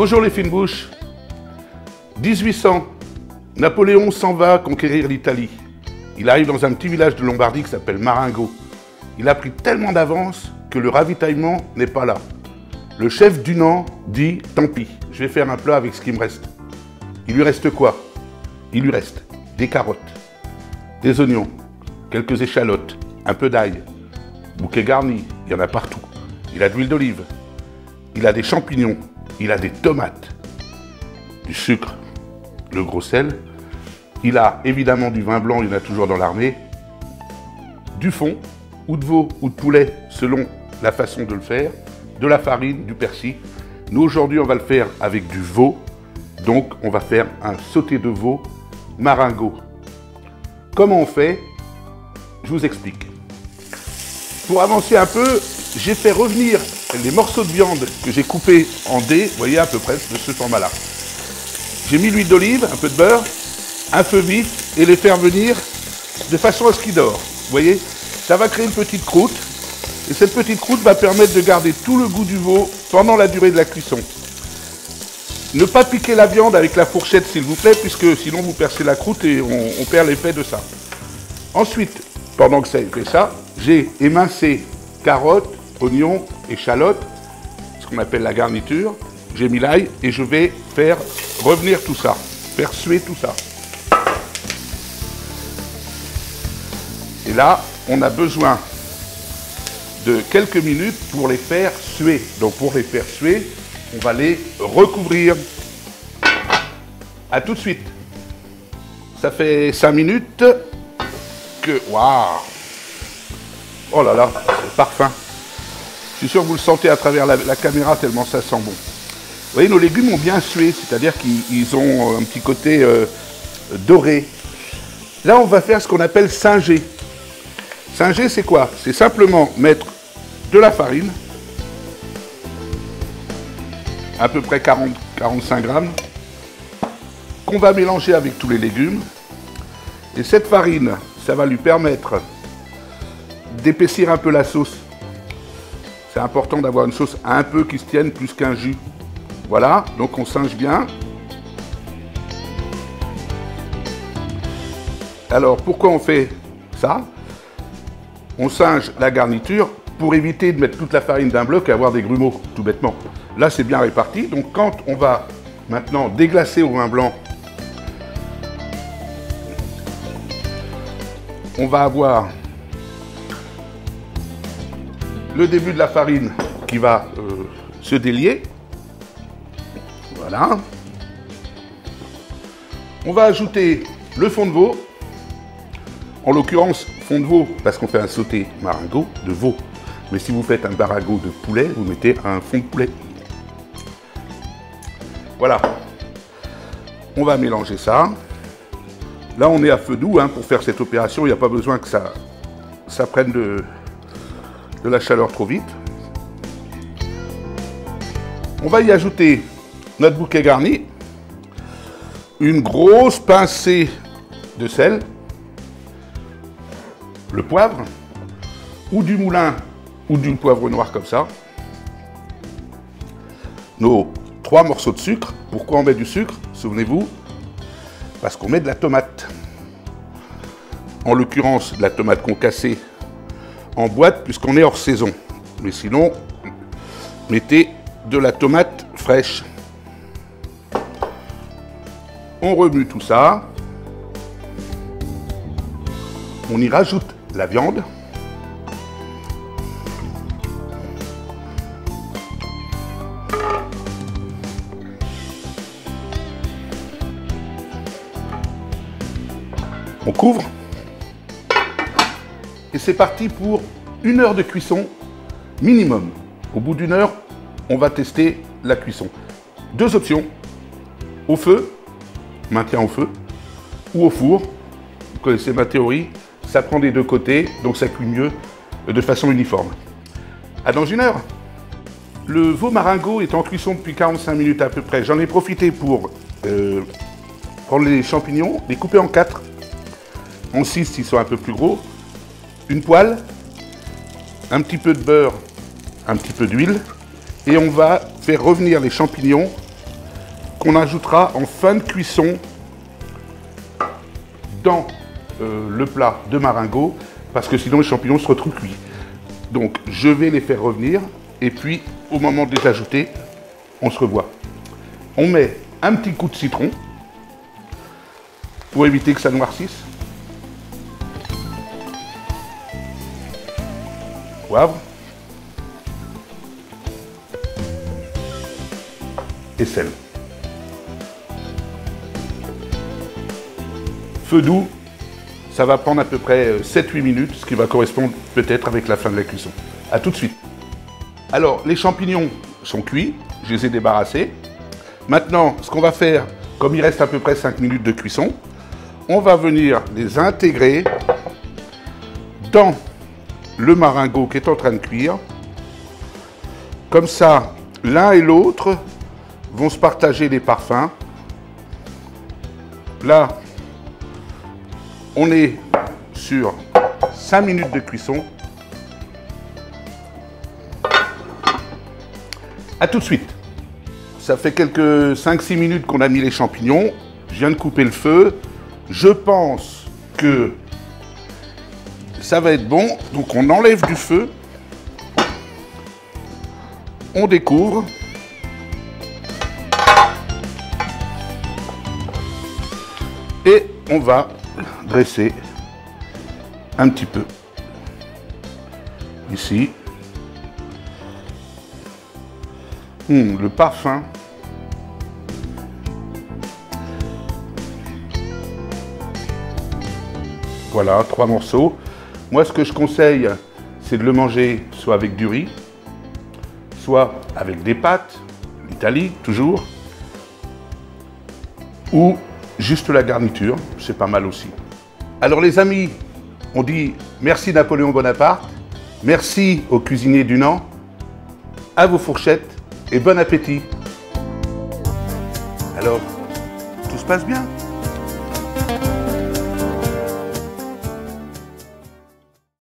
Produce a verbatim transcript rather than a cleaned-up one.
Bonjour les fines bouches. dix-huit cents, Napoléon s'en va conquérir l'Italie. Il arrive dans un petit village de Lombardie qui s'appelle Marengo. Il a pris tellement d'avance que le ravitaillement n'est pas là. Le chef Dunant dit « Tant pis, je vais faire un plat avec ce qui me reste ». Il lui reste quoi? Il lui reste des carottes, des oignons, quelques échalotes, un peu d'ail, bouquet garni, il y en a partout. Il a de l'huile d'olive, il a des champignons, il a des tomates, du sucre, le gros sel. Il a évidemment du vin blanc, il y en a toujours dans l'armée, du fond, ou de veau, ou de poulet, selon la façon de le faire, de la farine, du persil. Nous, aujourd'hui, on va le faire avec du veau, donc on va faire un sauté de veau Marengo. Comment on fait? Je vous explique. Pour avancer un peu, j'ai fait revenir les morceaux de viande que j'ai coupés en dés, vous voyez à peu près de ce format-là. J'ai mis l'huile d'olive, un peu de beurre, un feu vif et les faire venir de façon à ce qu'ils dorent. Vous voyez, ça va créer une petite croûte et cette petite croûte va permettre de garder tout le goût du veau pendant la durée de la cuisson. Ne pas piquer la viande avec la fourchette s'il vous plaît, puisque sinon vous percez la croûte et on, on perd l'effet de ça. Ensuite, pendant que ça fait ça, j'ai émincé carottes, oignons, échalotes, ce qu'on appelle la garniture. J'ai mis l'ail et je vais faire revenir tout ça, faire suer tout ça. Et là, on a besoin de quelques minutes pour les faire suer. Donc pour les faire suer, on va les recouvrir. A tout de suite. Ça fait cinq minutes que... Waouh! Oh là là, c'est parfum. Je suis sûr que vous le sentez à travers la, la caméra tellement ça sent bon. Vous voyez, nos légumes ont bien sué, c'est-à-dire qu'ils ont un petit côté euh, doré. Là, on va faire ce qu'on appelle singer. Singer, c'est quoi? C'est simplement mettre de la farine, à peu près quarante à quarante-cinq grammes, qu'on va mélanger avec tous les légumes. Et cette farine, ça va lui permettre d'épaissir un peu la sauce. C'est important d'avoir une sauce un peu qui se tienne plus qu'un jus. Voilà, donc on singe bien. Alors, pourquoi on fait ça? On singe la garniture pour éviter de mettre toute la farine d'un bloc et avoir des grumeaux, tout bêtement. Là, c'est bien réparti. Donc, quand on va maintenant déglacer au vin blanc, on va avoir le début de la farine qui va euh, se délier. Voilà. On va ajouter le fond de veau. En l'occurrence, fond de veau, parce qu'on fait un sauté Marengo de veau. Mais si vous faites un Marengo de poulet, vous mettez un fond de poulet. Voilà. On va mélanger ça. Là, on est à feu doux hein, pour faire cette opération. Il n'y a pas besoin que ça, ça prenne de, de la chaleur trop vite. On va y ajouter notre bouquet garni, une grosse pincée de sel, le poivre, ou du moulin, ou du poivre noir comme ça, nos trois morceaux de sucre. Pourquoi on met du sucre? Souvenez-vous, parce qu'on met de la tomate. En l'occurrence, de la tomate concassée en boîte, puisqu'on est hors saison. Mais sinon, mettez de la tomate fraîche. On remue tout ça. On y rajoute la viande. On couvre. Et c'est parti pour une heure de cuisson minimum. Au bout d'une heure, on va tester la cuisson. Deux options. Au feu, maintien au feu, ou au four. Vous connaissez ma théorie, ça prend des deux côtés, donc ça cuit mieux de façon uniforme. À dans une heure. Le veau Marengo est en cuisson depuis quarante-cinq minutes à peu près. J'en ai profité pour euh, prendre les champignons, les couper en quatre. En six s'ils sont un peu plus gros, une poêle, un petit peu de beurre, un petit peu d'huile, et on va faire revenir les champignons qu'on ajoutera en fin de cuisson dans euh, le plat de Marengo, parce que sinon les champignons se retrouvent cuits. Donc je vais les faire revenir, et puis au moment de les ajouter, on se revoit. On met un petit coup de citron, pour éviter que ça noircisse. Poivre. Et sel. Feu doux, ça va prendre à peu près sept huit minutes, ce qui va correspondre peut-être avec la fin de la cuisson. A tout de suite. Alors, les champignons sont cuits, je les ai débarrassés. Maintenant, ce qu'on va faire, comme il reste à peu près cinq minutes de cuisson, on va venir les intégrer dans le marengo qui est en train de cuire. Comme ça, l'un et l'autre vont se partager les parfums. Là, on est sur cinq minutes de cuisson. A tout de suite. Ça fait quelques cinq six minutes qu'on a mis les champignons. Je viens de couper le feu. Je pense que ça va être bon. Donc on enlève du feu. On découvre. Et on va dresser un petit peu ici. Hum, le parfum. Voilà, trois morceaux. Moi, ce que je conseille, c'est de le manger soit avec du riz, soit avec des pâtes, l'Italie, toujours, ou juste la garniture, c'est pas mal aussi. Alors les amis, on dit merci Napoléon Bonaparte, merci aux cuisiniers du Nant, à vos fourchettes et bon appétit. Alors, tout se passe bien?